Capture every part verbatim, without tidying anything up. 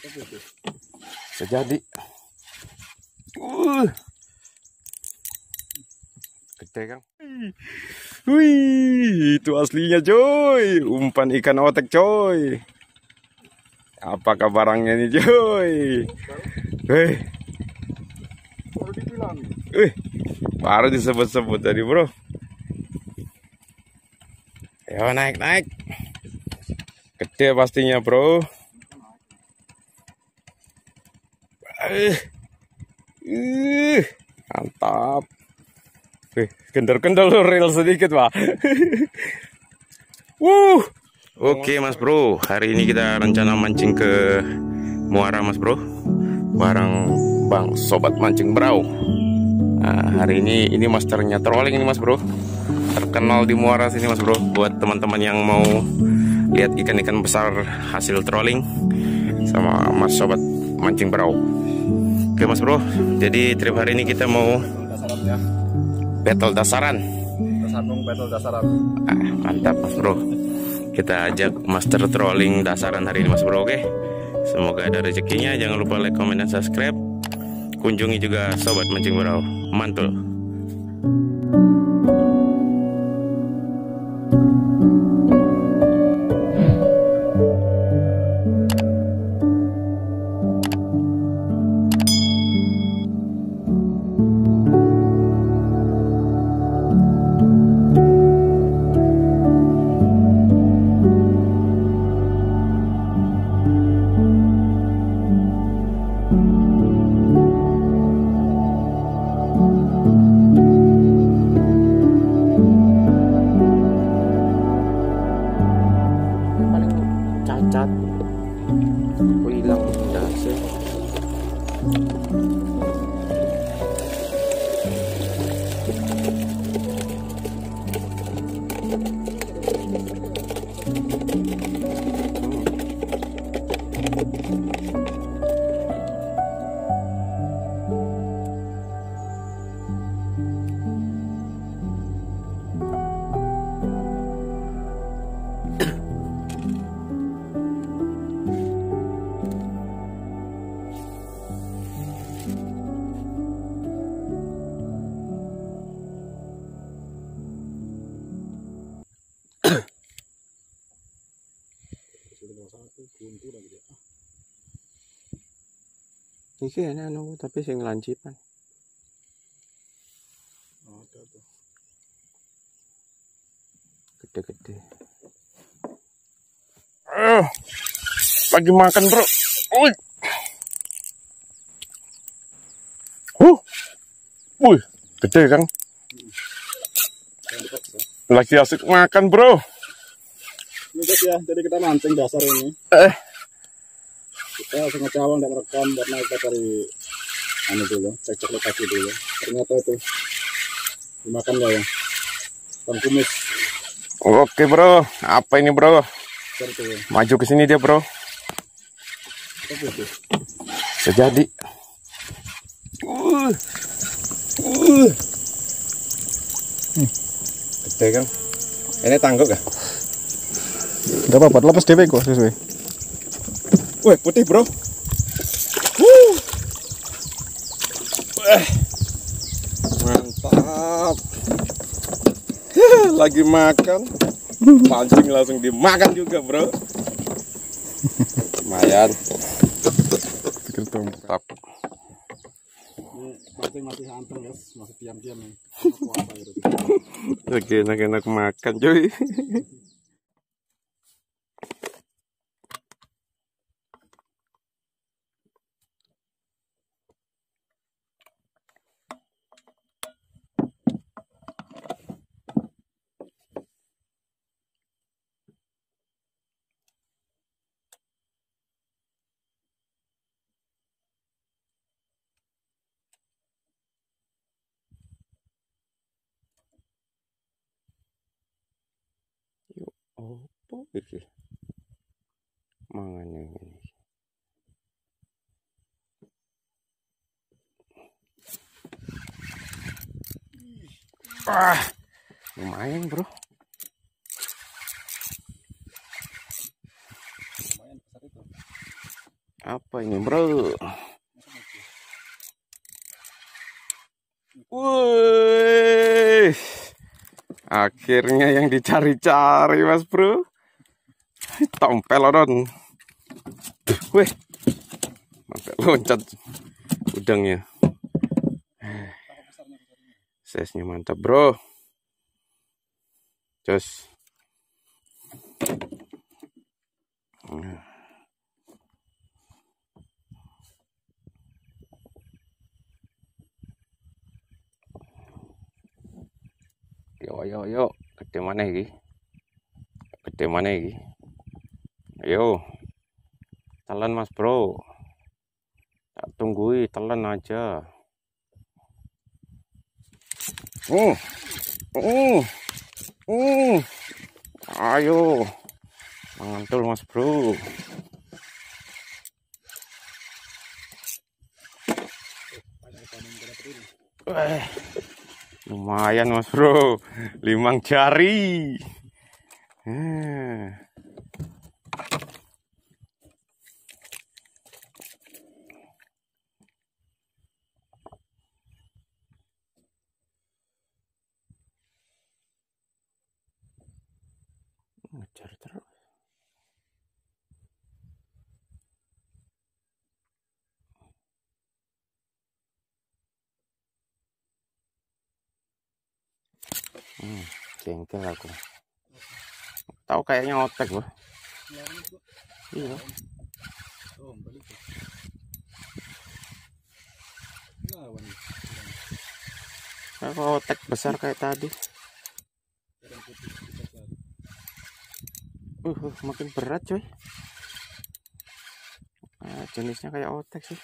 Sejadi. Uh. Gede kan? Wih, itu aslinya coy. Umpan ikan otek coy. Apakah barangnya nih coy? Wih. Wih. Baru disebut-sebut tadi bro. Ayo naik naik. Gede pastinya bro. Uh, uh, mantap. Uh, kendor-kendor reel sedikit pak. Wuh. Oke mas bro, hari ini kita rencana mancing ke muara mas bro, bareng bang sobat mancing brau. Nah, hari ini ini masternya trolling ini mas bro, terkenal di muara sini mas bro. Buat teman-teman yang mau lihat ikan-ikan besar hasil trolling sama mas sobat mancing brau. Oke mas bro, jadi trip hari ini kita mau battle dasaran. Tersambung battle dasaran. Ah, mantap mas bro. Kita ajak master trolling dasaran hari ini mas bro. Oke, semoga ada rezekinya. Jangan lupa like, comment, dan subscribe. Kunjungi juga sobat mancing brau. Mantul. Cacat, aku hilang dasar. Iki enak anu tapi sing lancipan. Ada tuh. Gede-gede. Uh, lagi makan bro. Wih. Uh. Wih, gede kan? Lagi asik makan bro. Ini guys ya, jadi kita mancing dasar ini. Eh. Kita sengaja awal tidak merekam karena kita cari anu dulu, cek-cek lokasi dulu. Ternyata itu dimakan nggak ya? Ikan kumis. Oke bro, apa ini bro? Seperti itu. Maju ke sini dia bro. Apa itu? Sejadi. Uh. Uh. Hmm. Gede kan? Ini tangguk ya? Gak apa-apa, lepas D W kok sesuai. Wih, putih bro. Wuh. Eh. Mantap. Lagi makan, pancing langsung dimakan juga bro. Lumayan. Pikir tuh Mantap. mancing masih anteng guys, masih diam-diam nih. Lagi enak-enak makan cuy. Apa iki? Mangane ini. Ah, lumayan bro. Lumayan besar itu. Apa ini, bro? Wih, akhirnya yang dicari-cari, Mas Bro. Tompelodon. Wih, sampai loncat udangnya. Size-nya mantap, bro. Jos. Yo, yo, yo. Gede mana ini? Gede mana ini? Ayo. Telan, Mas Bro. Tak tunggui, telan aja. Uh, uh, uh, ayo, mantul, Mas Bro. Eh, lumayan, Mas Bro, limang jari. Eh. Ngejar terus. Hmm, jengkel aku. Tahu kayaknya otek loh. Iya. Kalau otek besar kayak tadi. Uh, uh, makin berat coy. Nah, jenisnya kayak otek sih.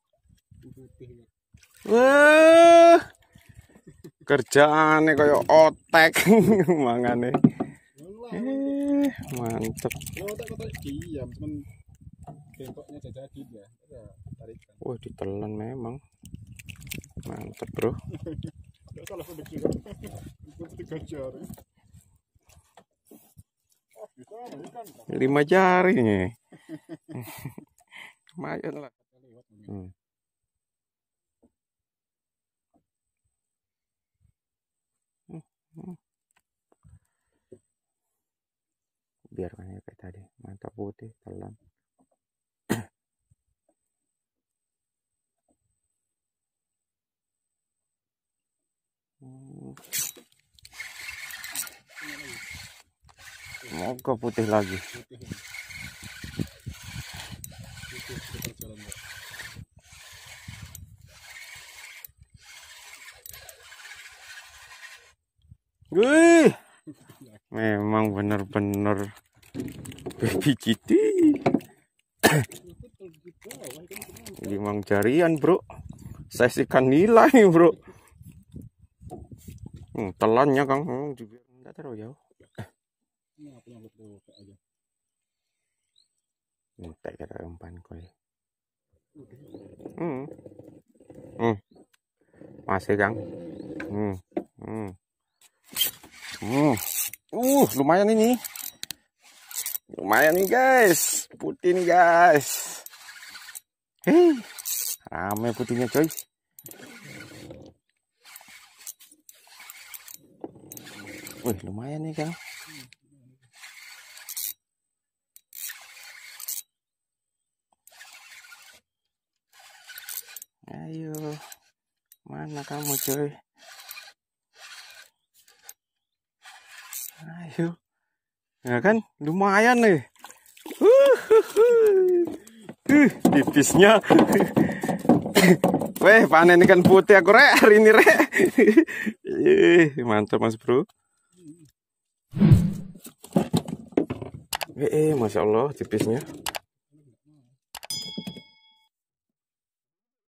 Wah, kerjaannya kayak otek. Mangane. Eh, mantep. Wah, ditelan memang. Mantep, bro. Lima jari nih. Lumayan lah. Hmm. Hmm. Biarkan ya kayak tadi. Mantap putih, telan. Hmm. Semoga putih lagi. Wih, memang benar-benar baby citi. Limang jarian, bro. Size ikan nila nih, bro. Hmm, telannya, Kang. Hmm, juga enggak terlalu jauh. Minta kira umpan koi. Hmm. Hmm. Masih, Kang. Hmm. Hmm. Hmm. Uh, lumayan ini. Lumayan nih, guys. Putih nih, guys. Hei. Rame putihnya, coy. Wih, lumayan nih, Kang. Ayo, mana kamu, coy? Ayo, ya kan, lumayan nih. Uh, uh, tipisnya. Weh, panen ikan putih aku rek hari ini rek. Eh, mantap, Mas Bro. Eh, masya Allah tipisnya.